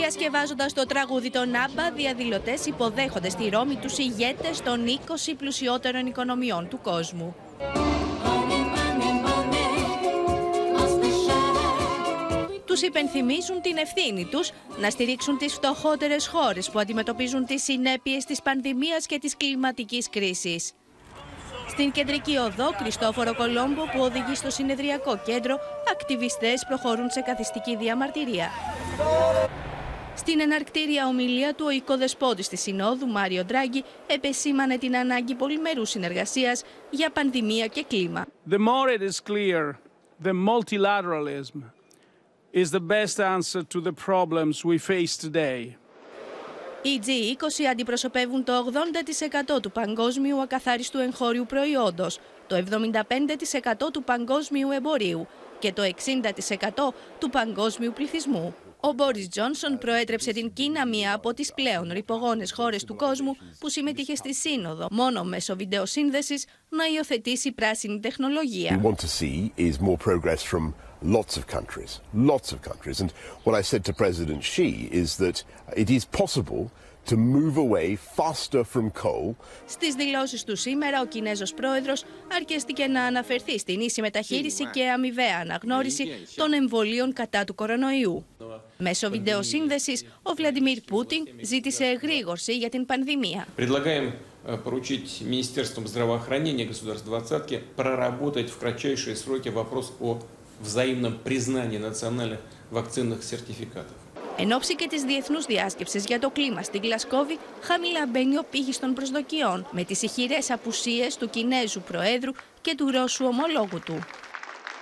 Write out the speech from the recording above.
Διασκευάζοντας το τραγούδι των ABBA, διαδηλωτές υποδέχονται στη Ρώμη τους ηγέτες των 20 πλουσιότερων οικονομιών του κόσμου. Τους υπενθυμίζουν την ευθύνη τους να στηρίξουν τις φτωχότερες χώρες που αντιμετωπίζουν τις συνέπειες της πανδημίας και της κλιματικής κρίσης. Στην κεντρική οδό Κριστόφορο Κολόμπο, που οδηγεί στο συνεδριακό κέντρο, ακτιβιστές προχωρούν σε καθιστική διαμαρτυρία. Στην εναρκτήρια ομιλία του, ο οικοδεσπότης της Συνόδου, Μάριο Ντράγκη, επεσήμανε την ανάγκη πολυμερούς συνεργασίας για πανδημία και κλίμα. The more it is clear that multilateralism is the best answer to the problems we face today. Οι G20 αντιπροσωπεύουν το 80% του παγκόσμιου ακαθάριστου εγχώριου προϊόντος, το 75% του παγκόσμιου εμπορίου και το 60% του παγκόσμιου πληθυσμού. Ο Μπόρις Τζόνσον προέτρεψε την Κίνα, μία από τις πλέον ρυπογόνες χώρες του κόσμου που συμμετείχε στη Σύνοδο, μόνο μέσω βιντεοσύνδεσης, να υιοθετήσει πράσινη τεχνολογία. Lots of countries. And what I said to President Xi is that it is possible to move away faster from coal. Στις δηλώσεις του σήμερα, ο Κινέζος πρόεδρος αρκεστήκε να αναφερθεί στην ίση μεταχείριση και αμοιβαία αναγνώριση των εμβολίων κατά του κορονοϊού. Μέσω βιντεοσύνδεσης, ο Βλαντιμίρ Πούτιν ζήτησε εγρήγορση για την πανδημία. Поручить Министерством здравоохранения государств двадцатки проработать в кратчайшие сроки вопрос о взаимном признании национальных вакцинных сертификатов. Εν ώψη και της διεθνούς διάσκεψης για το κλίμα στην Γλασκόβη, χαμηλά μπαίνει ο πύχης των προσδοκιών, με τις ηχηρές απουσίες του Κινέζου Προέδρου και του Ρώσου ομολόγου του.